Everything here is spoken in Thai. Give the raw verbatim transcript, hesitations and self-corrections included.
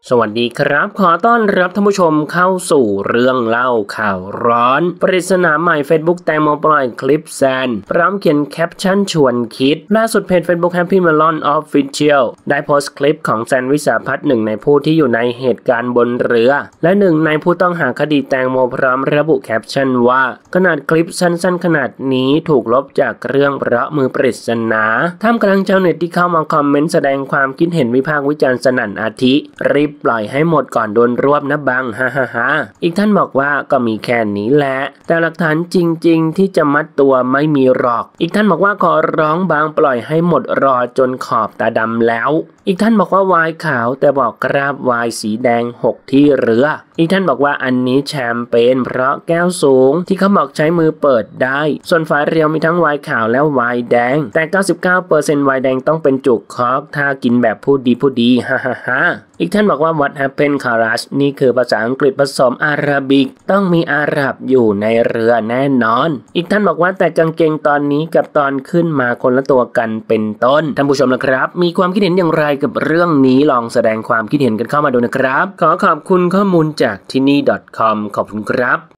สวัสดีครับขอต้อนรับท่านผู้ชมเข้าสู่เรื่องเล่าข่าวร้อนปริศนาใหม่ Facebook แตงโมปล่อยคลิปแซนพร้อมเขียนแคปชั่นชวนคิดล่าสุดเพจ Facebook Happy Melon Official ได้โพสต์คลิปของแซนวิสาพัฒน์หนึ่งในผู้ที่อยู่ในเหตุการณ์บนเรือและหนึ่งในผู้ต้องหาคดีแตงโมพร้อมระบุแคปชั่นว่าขนาดคลิปสั้นๆขนาดนี้ถูกลบจากเรื่องเพราะมือปริศนาท่ามกลางชาวเน็ตที่เข้ามาคอมเมนต์แสดงความคิดเห็นวิพากษ์วิจารณ์สนั่นอาทิรีบปล่อยให้หมดก่อนโดนรวบนะบังฮ่าฮ่าฮ่าอีกท่านบอกว่าก็มีแค่นี้แหละแต่หลักฐานจริงๆที่จะมัดตัวไม่มีหรอกอีกท่านบอกว่าขอร้องบางปล่อยให้หมดรอจนขอบตาดำแล้วอีกท่านบอกว่าวายขาวแต่บอกกราบวายสีแดงหกที่เรืออีกท่านบอกว่าอันนี้แชมเปญเพราะแก้วสูงที่เขาบอกใช้มือเปิดได้ส่วนฝาเรียวมีทั้งวายขาวและวายแดงแต่ เก้าสิบเก้าเปอร์เซ็นต์ วายแดงต้องเป็นจุกคอกถ้ากินแบบพูดดีพูดดีฮ่าฮ่าฮ่าอีกท่านบอกว่า What happened Karash นี่คือภาษาอังกฤษผสมอาหรับิกต้องมีอาหรับอยู่ในเรือแน่นอนอีกท่านบอกว่าแต่กางเกงตอนนี้กับตอนขึ้นมาคนละตัวกันเป็นต้นท่านผู้ชมนะครับมีความคิดเห็นอย่างไรกับเรื่องนี้ลองแสดงความคิดเห็นกันเข้ามาดูนะครับขอขอบคุณข้อมูลจากที่นี่ .com ขอบคุณครับ